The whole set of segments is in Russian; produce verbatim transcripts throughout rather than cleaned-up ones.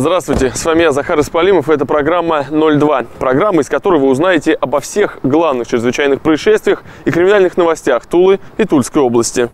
Здравствуйте, с вами я, Захар Исполимов, и это программа ноль два. Программа, из которой вы узнаете обо всех главных чрезвычайных происшествиях и криминальных новостях Тулы и Тульской области.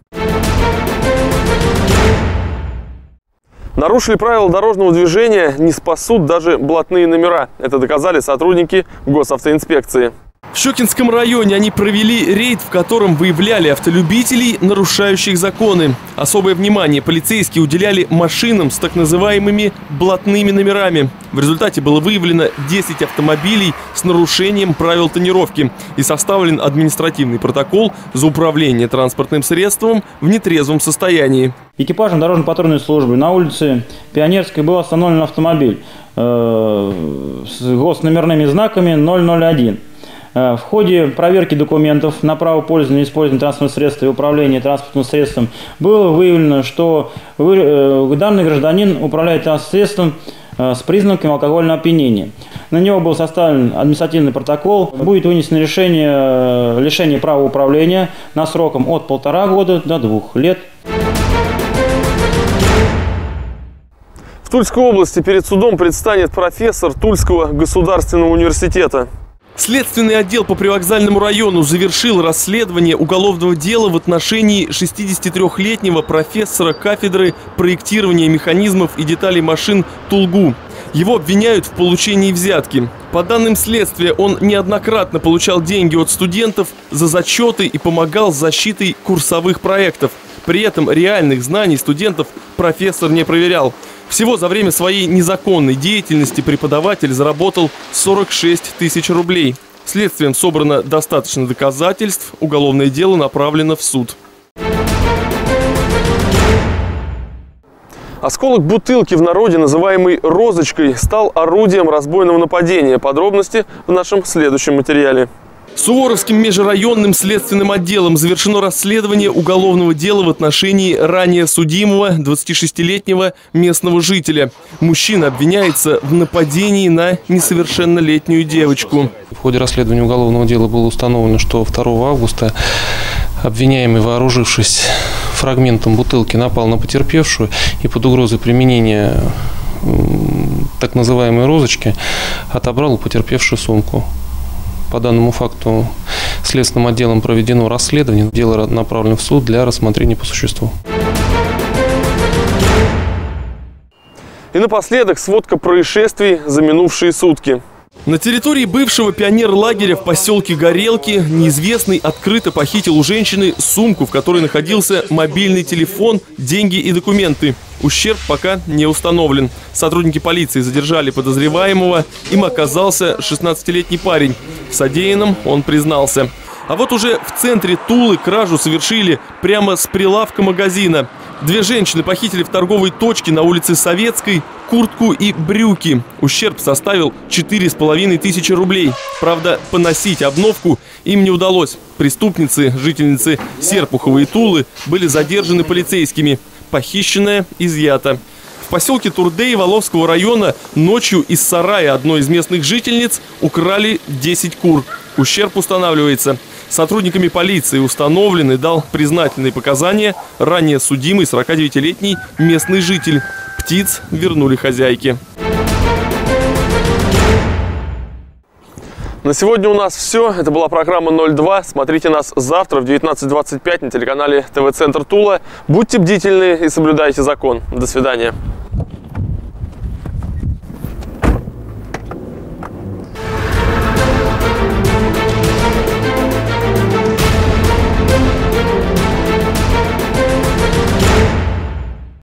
Нарушили правила дорожного движения, не спасут даже блатные номера. Это доказали сотрудники госавтоинспекции. В Щекинском районе они провели рейд, в котором выявляли автолюбителей, нарушающих законы. Особое внимание полицейские уделяли машинам с так называемыми блатными номерами. В результате было выявлено десять автомобилей с нарушением правил тонировки и составлен административный протокол за управление транспортным средством в нетрезвом состоянии. Экипажем дорожно-патрульной службы на улице Пионерской был остановлен автомобиль э, с госномерными знаками ноль ноль один. В ходе проверки документов на право пользования и использования транспортного средства и управления транспортным средством было выявлено, что данный гражданин управляет транспортным средством с признаками алкогольного опьянения. На него был составлен административный протокол. Будет вынесено решение лишения права управления на сроком от полтора года до двух лет. В Тульской области перед судом предстанет профессор Тульского государственного университета. Следственный отдел по Привокзальному району завершил расследование уголовного дела в отношении шестидесятитрёхлетнего профессора кафедры проектирования механизмов и деталей машин Тулгу. Его обвиняют в получении взятки. По данным следствия, он неоднократно получал деньги от студентов за зачеты и помогал с защитой курсовых проектов. При этом реальных знаний студентов профессор не проверял. Всего за время своей незаконной деятельности преподаватель заработал сорок шесть тысяч рублей. Следствием собрано достаточно доказательств, уголовное дело направлено в суд. Осколок бутылки, в народе называемый розочкой, стал орудием разбойного нападения. Подробности в нашем следующем материале. Суворовским межрайонным следственным отделом завершено расследование уголовного дела в отношении ранее судимого двадцатишестилетнего местного жителя. Мужчина обвиняется в нападении на несовершеннолетнюю девочку. В ходе расследования уголовного дела было установлено, что второго августа обвиняемый, вооружившись фрагментом бутылки, напал на потерпевшую и под угрозой применения так называемой розочки отобрал у потерпевшей сумку. По данному факту следственным отделом проведено расследование. Дело направлено в суд для рассмотрения по существу. И напоследок сводка происшествий за минувшие сутки. На территории бывшего пионерлагеря в поселке Горелки неизвестный открыто похитил у женщины сумку, в которой находился мобильный телефон, деньги и документы. Ущерб пока не установлен. Сотрудники полиции задержали подозреваемого. Им оказался шестнадцатилетний парень. В содеянном он признался. А вот уже в центре Тулы кражу совершили прямо с прилавка магазина. Две женщины похитили в торговой точке на улице Советской куртку и брюки. Ущерб составил четыре с половиной тысячи рублей. Правда, поносить обновку им не удалось. Преступницы, жительницы Серпухова и Тулы, были задержаны полицейскими. Похищенное изъято. В поселке Турдей Воловского района ночью из сарая одной из местных жительниц украли десять кур. Ущерб устанавливается. Сотрудниками полиции установлен и дал признательные показания ранее судимый сорокадевятилетний местный житель. Птиц вернули хозяйке. На сегодня у нас все. Это была программа ноль два. Смотрите нас завтра в девятнадцать двадцать пять на телеканале ТВ-центр Тула. Будьте бдительны и соблюдайте закон. До свидания.